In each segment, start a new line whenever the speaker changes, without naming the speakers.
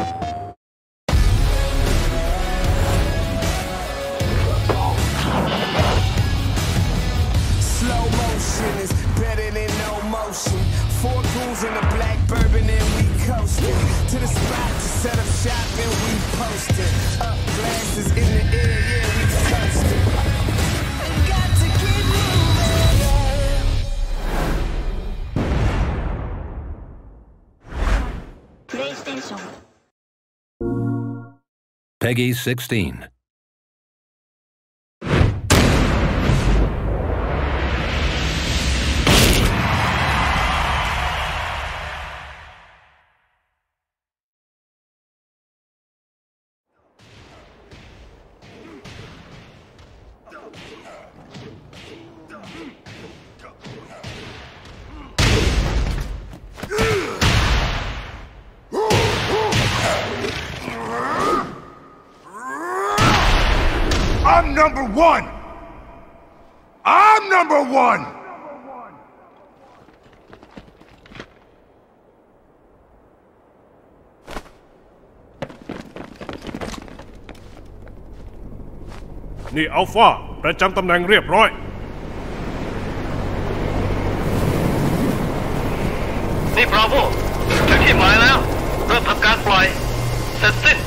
Slow motion is better than no motion. 4 goons in a black bourbon and we coasting to the spot to set up shop and we posting. Up glasses in the air, yeah, we coasting. Got to keep moving.
PlayStation.
Peggy 16.
I'm number one! I'm number one!
นี่อัลฟาประจำตำแหน่งเรียบร้อย
นี่บราโวถึงที่หมายแล้วเริ่มทำการปล่อยเสร็จสิ้น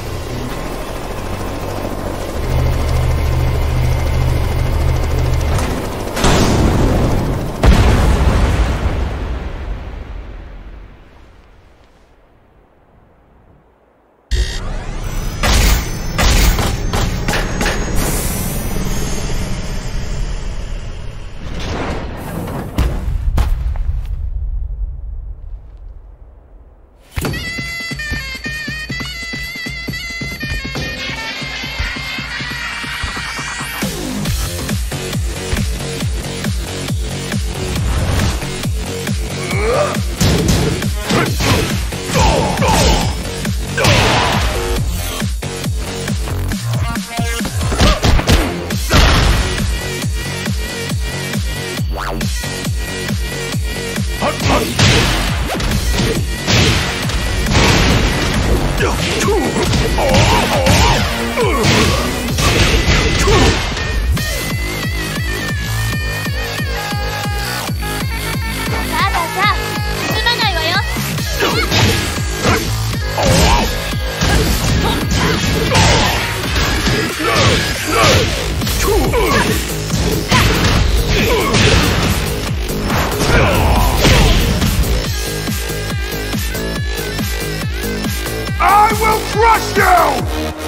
I will crush you!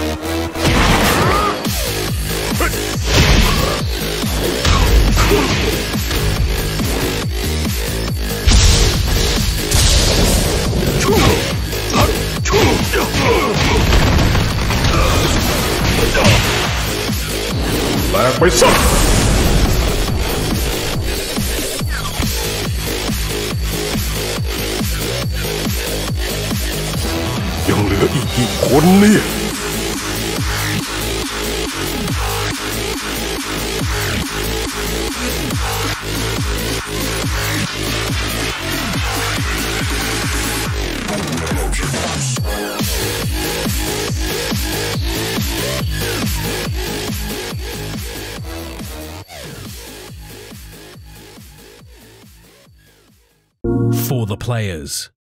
Back by some. ยังเหลืออีกกี่คนเนี่ย
For the players.